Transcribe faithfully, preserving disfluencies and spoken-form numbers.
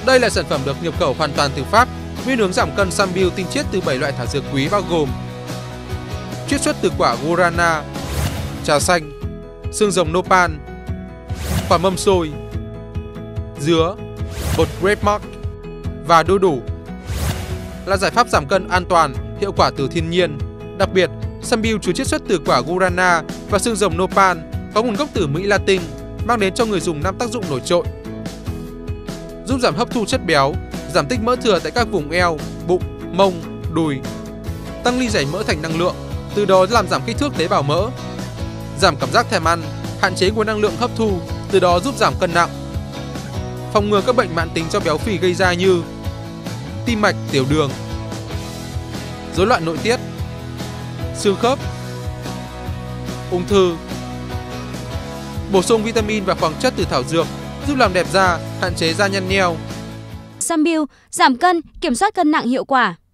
Đây là sản phẩm được nhập khẩu hoàn toàn từ Pháp. Nguyên hướng giảm cân Sambil tinh chiết từ bảy loại thảo dược quý bao gồm chiết xuất từ quả guarana, trà xanh, xương rồng nopal, quả mâm xôi, dứa, bột grape mark và đu đủ. Là giải pháp giảm cân an toàn, hiệu quả từ thiên nhiên. Đặc biệt, Sambil chứa chiết xuất từ quả guarana và xương rồng nopal có nguồn gốc từ Mỹ Latin, mang đến cho người dùng năm tác dụng nổi trội. Giúp giảm hấp thu chất béo, giảm tích mỡ thừa tại các vùng eo, bụng, mông, đùi, tăng ly giải mỡ thành năng lượng, từ đó làm giảm kích thước tế bào mỡ, giảm cảm giác thèm ăn, hạn chế nguồn năng lượng hấp thu, từ đó giúp giảm cân nặng, phòng ngừa các bệnh mãn tính do béo phì gây ra như tim mạch, tiểu đường, rối loạn nội tiết, xương khớp, ung thư. Bổ sung vitamin và khoáng chất từ thảo dược giúp làm đẹp da, hạn chế da nhăn nheo. Sambil giảm cân, kiểm soát cân nặng hiệu quả.